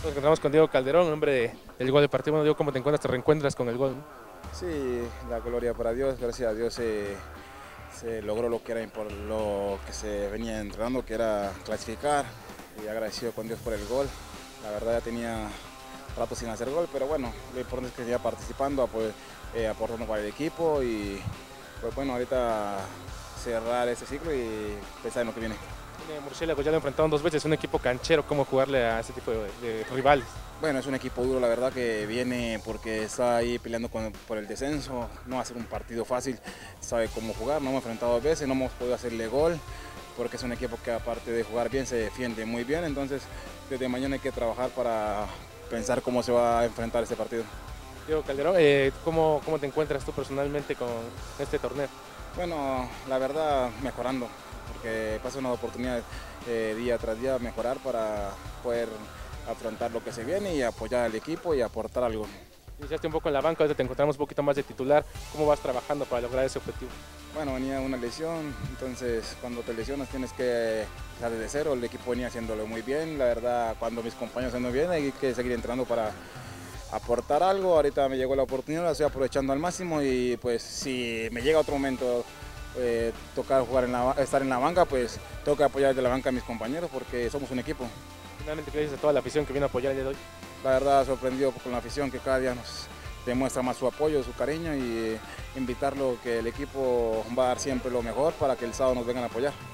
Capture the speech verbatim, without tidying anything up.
Nos encontramos con Diego Calderón, hombre de, del gol del partido. Bueno, Diego, ¿cómo te encuentras? ¿Te reencuentras con el gol? ¿No? Sí, la gloria para Dios, gracias a Dios se, se logró lo que era por lo que se venía entrenando, que era clasificar, y agradecido con Dios por el gol. La verdad ya tenía rato sin hacer gol, pero bueno, lo importante es que seguía participando, pues, eh, aportando para el equipo y pues bueno, ahorita cerrar ese ciclo y pensar en lo que viene. Tiene Murciélago, ya lo enfrentaron dos veces, un equipo canchero, ¿cómo jugarle a ese tipo de, de rivales? Bueno, es un equipo duro, la verdad, que viene porque está ahí peleando con, por el descenso, no va a ser un partido fácil, sabe cómo jugar, no hemos enfrentado dos veces, no hemos podido hacerle gol, porque es un equipo que aparte de jugar bien, se defiende muy bien, entonces desde mañana hay que trabajar para pensar cómo se va a enfrentar ese partido. Diego Calderón, eh, ¿cómo, ¿cómo te encuentras tú personalmente con este torneo? Bueno, la verdad, mejorando, porque pasa una oportunidad eh, día tras día mejorar para poder afrontar lo que se viene y apoyar al equipo y aportar algo. Iniciaste un poco en la banca, ahora te encontramos un poquito más de titular. ¿Cómo vas trabajando para lograr ese objetivo? Bueno, venía una lesión, entonces cuando te lesionas tienes que empezar desde cero, el equipo venía haciéndolo muy bien, la verdad cuando mis compañeros andan bien hay que seguir entrenando para aportar algo, ahorita me llegó la oportunidad, la estoy aprovechando al máximo y pues si me llega otro momento eh, tocar jugar en la, estar en la banca, pues tengo que apoyar desde la banca a mis compañeros porque somos un equipo. Finalmente, ¿qué le dices a toda la afición que viene a apoyar el día de hoy? La verdad sorprendido con la afición que cada día nos demuestra más su apoyo, su cariño y invitarlo que el equipo va a dar siempre lo mejor para que el sábado nos vengan a apoyar.